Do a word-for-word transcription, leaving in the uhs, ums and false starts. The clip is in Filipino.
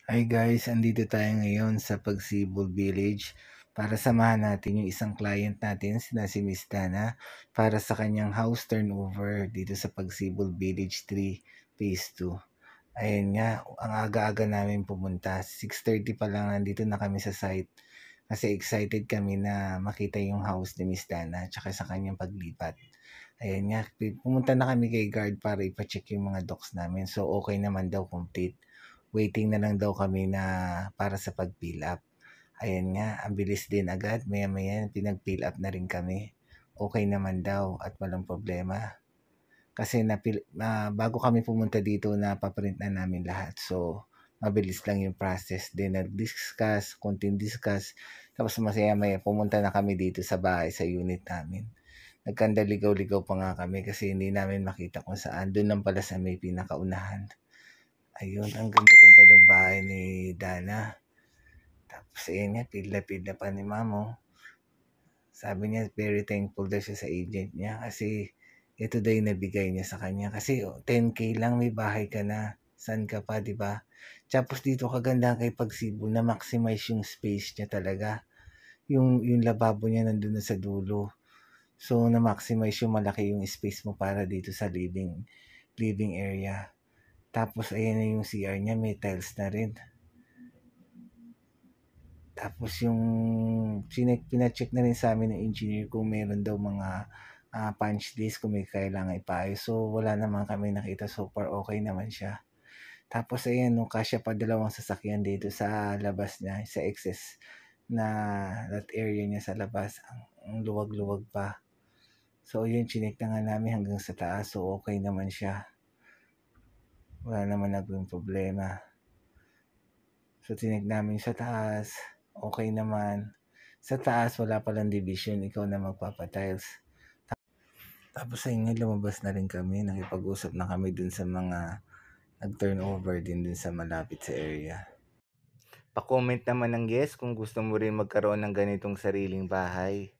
Hi guys, andito tayo ngayon sa Pagsibol Village para samahan natin yung isang client natin na si Miss Dana para sa kanyang house turnover dito sa Pagsibol Village three Phase two. Ayun nga, ang aga-aga namin pumunta. six thirty pa lang nandito na kami sa site kasi excited kami na makita yung house ni Miss Dana tsaka sa kanyang paglipat. Ayun nga, pumunta na kami kay guard para ipacheck yung mga docs namin. So okay naman daw, complete. Waiting na lang daw kami na para sa pag-fill up. Ayan nga, ang bilis din agad. Maya-maya pinag-fill up na rin kami. Okay naman daw at walang problema. Kasi napil, ah, bago kami pumunta dito, napaprint na namin lahat. So, mabilis lang yung process. Then, nag-discuss, konting discuss. Tapos masaya-maya, pumunta na kami dito sa bahay, sa unit namin. Nagkandaligaw-ligaw pa nga kami kasi hindi namin makita kung saan. Doon lang pala sa may pinakaunahan. Ayun, ang ganda-ganda ng bahay ni Dana. Tapos ayun nga, pila-pila pa ni Mamo. Sabi niya, very thankful daw siya sa agent niya kasi ito daw yung nabigay niya sa kanya. Kasi oh, ten K lang, may bahay ka na. San ka pa, di ba? Tapos dito kaganda kay Pagsibol na maximize yung space niya talaga. Yung, yung lababo niya nandun na sa dulo. So, na-maximize yung malaki yung space mo para dito sa living living area. Tapos, ayan na yung C R niya, may tiles na rin. Tapos yung chinek, pina-check na rin sa amin ng engineer kung meron daw mga uh, punch list kung may kailangan ipaayos. So, wala naman kami nakita. So far, okay naman siya. Tapos, ayan, nung kasya pa dalawang sasakyan dito sa labas niya, sa excess na that area niya sa labas, ang, ang luwag-luwag pa. So, yun, chinek na nga namin hanggang sa taas. So, okay naman siya. Wala naman naging problema. So, tinig namin sa taas. Okay naman. Sa taas, wala palang division. Ikaw na magpapatiles. Tapos ayun nga, lumabas na rin kami. Nakipag-usap na kami dun sa mga nag-turnover din dun sa malapit sa area. Pa-comment naman ng yes kung gusto mo rin magkaroon ng ganitong sariling bahay.